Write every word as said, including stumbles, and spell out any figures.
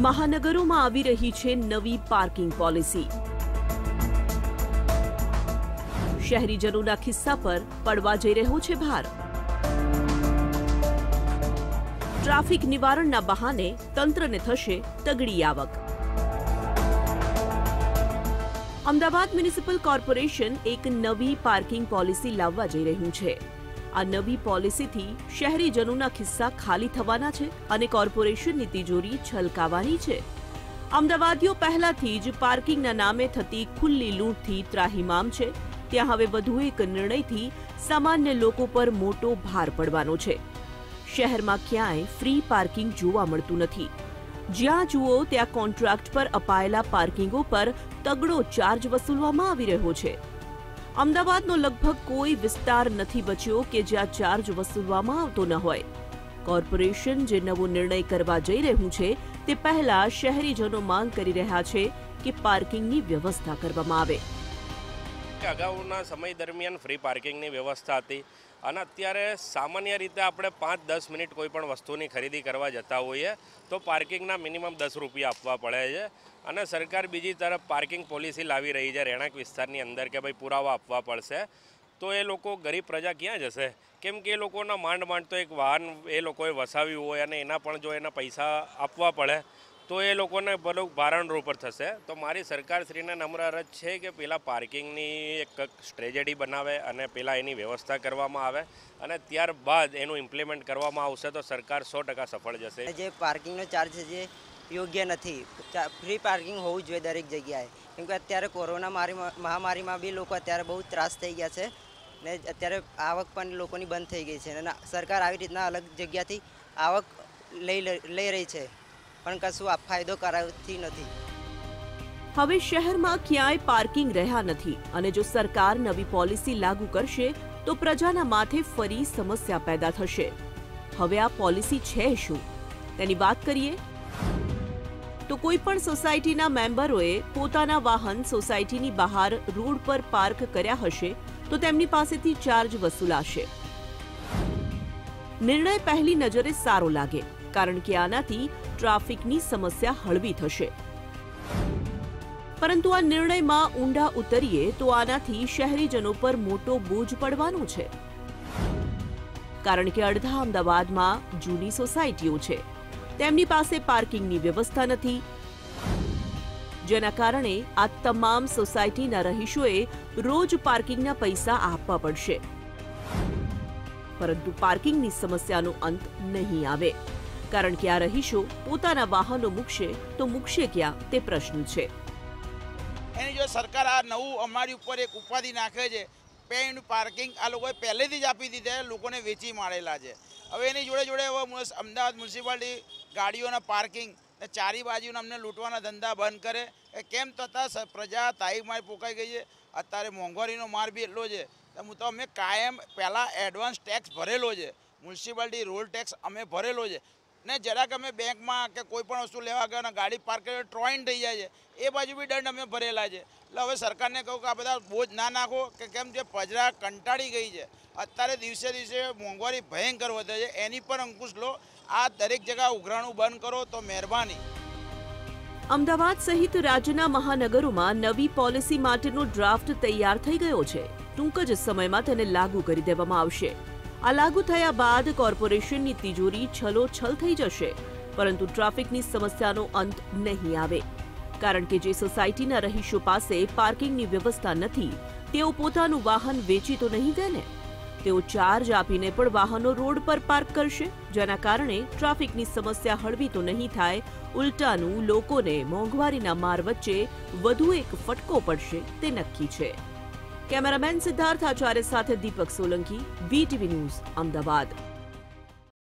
મહાનગરોમાં આવી રહી છે નવી પાર્કિંગ પોલિસી। શહેરીજનોના ખિસ્સા પર પડવા જઈ રહ્યો છે ભાર। ટ્રાફિક નિવારણના બહાને તંત્રને થશે તગડી આવક। અમદાવાદ મ્યુનિસિપલ કોર્પોરેશન એક નવી પાર્કિંગ પોલિસી લાવવા જઈ રહ્યું છે। આ નવી પોલિસીથી શહેરીજનોના ખિસ્સા ખાલી થવાના છે અને કોર્પોરેશનની તિજોરી છલકાવાની છે। અમદાવાદીઓ પહેલાથી જ પાર્કિંગના નામે થતી ખુલ્લી લૂંટથી ત્રાહિમામ છે। ત્યાં હવે વધુ એક નિર્ણયથી સામાન્ય લોકો પર મોટો ભાર પડવાનો છે। શહેરમાં ક્યાંય ફ્રી પાર્કિંગ જોવા મળતું નથી। જ્યાં જુઓ ત્યાં કોન્ટ્રાક્ટ પર અપાયેલા પાર્કિંગો પર તગડો ચાર્જ વસૂલવામાં આવી રહ્યો છે। અમદાવાદનો લગભગ કોઈ વિસ્તાર નથી બચ્યો કે જ્યાં ચાર્જ વસૂલવામાં આવતો ન હોય। કોર્પોરેશન જે નવો નિર્ણય કરવા જઈ રહ્યું છે તે પહેલા શહેરીજનો માંગ કરી રહ્યા છે કે પાર્કિંગની વ્યવસ્થા કરવામાં આવે। અગાઉના સમય દરમિયાન ફ્રી પાર્કિંગની વ્યવસ્થા હતી અને અત્યારે સામાન્ય રીતે આપણે પાંચ દસ મિનિટ કોઈ પણ વસ્તુની ખરીદી કરવા જતા હોઈએ તો પાર્કિંગના મિનિમમ દસ રૂપિયા આપવા પડે છે અને સરકાર બીજી તરફ પાર્કિંગ પોલિસી લાવી રહી છે રહેણાંક વિસ્તારની અંદર કે ભાઈ પુરાવા આપવા પડશે। તો એ લોકો ગરીબ પ્રજા ક્યાં જશે? કેમ કે એ લોકોના માંડ માંડ તો એક વાહન એ લોકોએ વસાવ્યું હોય અને એના પણ જો એના પૈસા આપવા પડે તો એ લોકોને બધું ભારણરૂપ થશે। તો મારી સરકારશ્રીને નમ્ર અરજ છે કે પેલા પાર્કિંગની એક સ્ટ્રેટેજી બનાવે અને પેલા એની વ્યવસ્થા કરવામાં આવે અને ત્યારબાદ એનું ઇમ્પ્લિમેન્ટ કરવામાં આવશે તો સરકાર સો ટકા સફળ જશે। જે પાર્કિંગનો ચાર્જ છે જે યોગ્ય નથી। ફ્રી પાર્કિંગ હોવું જોઈએ દરેક જગ્યાએ, કેમ કે અત્યારે કોરોના મહામારીમાં બી લોકો અત્યારે બહુ ત્રાસ થઈ ગયા છે ને અત્યારે આવક પણ લોકોની બંધ થઈ ગઈ છે અને સરકાર આવી રીતના અલગ જગ્યાથી આવક લઈ લઈ રહી છે પણ કશું આ ફાયદો કરાવતી નથી। હવે શહેરમાં ક્યાંય પાર્કિંગ રહ્યા નથી અને જો સરકાર નવી પોલિસી લાગુ કરશે તો પ્રજાના માથે ફરી સમસ્યા પેદા થશે। હવે આ પોલિસી છે શું તેની વાત કરીએ તો કોઈ પણ સોસાયટીના મેમ્બરોએ પોતાના વાહન સોસાયટીની બહાર રોડ પર પાર્ક કર્યા હશે તો તેમની પાસેથી ચાર્જ વસૂલાશે। નિર્ણય પહેલી નજરે સારો લાગે કારણ કે આનાથી ટ્રાફિકની સમસ્યા હળવી થશે, પરંતુ આ નિર્ણયમાં ઊંડા ઉતરીએ તો આનાથી શહેરીજનો પર મોટો બોજ પડવાનો છે કારણ કે અડધા અમદાવાદમાં જૂની સોસાયટીઓ છે, તેમની પાસે પાર્કિંગની વ્યવસ્થા નથી, જેના કારણે આ તમામ સોસાયટીના રહીશોએ રોજ પાર્કિંગના પૈસા આપવા પડશે, પરંતુ પાર્કિંગની સમસ્યાનો અંત નહીં આવે કારણ કે આ રહીશો પોતાના વાહનો મૂકશે તો મૂકશે ક્યાં તે પ્રશ્ન છે। એની જો સરકાર આ નવું અમારી ઉપર એક ઉપાધિ નાખે છે પેઇડ પાર્કિંગ આ લોકોએ પહેલેથી જ આપી દીધા, લોકોને વેચી મારેલા છે। હવે એની જોડે જોડે હવે અમદાવાદ મ્યુનિસિપાલિટી ગાડીઓના પાર્કિંગ ને ચારી બાજુના અમને લૂંટવાના ધંધા બંધ કરે કેમ થતાં પ્રજા તાઈમાં પોકાઈ ગઈ છે। અત્યારે મોંઘવારીનો માર બી એટલો છે હું તો અમે કાયમ પહેલાં એડવાન્સ ટેક્સ ભરેલો છે, મ્યુનિસિપાલિટી રોડ ટેક્સ અમે ભરેલો છે ને જરાક અમે બેંકમાં કે કોઈ પણ વસ્તુ લેવા ગયા ગાડી પાર્ક કરી ટ્રોઈન થઈ જાય છે એ બાજુ બી દંડ અમે ભરેલા છે। એટલે હવે સરકારને કહું કે આ બધા બોજ ના નાખો કે કેમ જે પ્રજા કંટાળી ગઈ છે, અત્યારે દિવસે દિવસે મોંઘવારી ભયંકર વધે છે, એની પર અંકુશ લો। આ દરેક જગ્યા ઉઘરાણું બંધ કરો તો મહેરબાની। અમદાવાદ સહિત રાજ્યના મહાનગરોમાં નવી પોલિસી માટેનો ડ્રાફ્ટ તૈયાર થઈ ગયો છે। ટૂંક જ સમયમાં તેને લાગુ કરી દેવામાં આવશે। આ લાગુ થયા બાદ કોર્પોરેશનની તિજોરી છલોછલ થઈ જશે, પરંતુ ટ્રાફિકની સમસ્યાનો અંત નહીં આવે કારણ કે જે સોસાયટીના રહીશો પાસે પાર્કિંગની વ્યવસ્થા નથી તેઓ પોતાનું વાહન વેચી તો નહીં દે ને, તેઓ ચાર્જ આપીને પણ વાહનો રોડ પર પાર્ક કરશે, જેના કારણે ટ્રાફિકની સમસ્યા હળવી તો નહીં થાય, ઉલટાનું લોકોને મોંઘવારીના માર વચ્ચે વધુ એક ફટકો પડશે તે નક્કી છે। કેમેરામેન સિદ્ધાર્થ આચાર્ય સાથે દીપક સોલંકી, વીટીવી ન્યૂઝ, અમદાવાદ।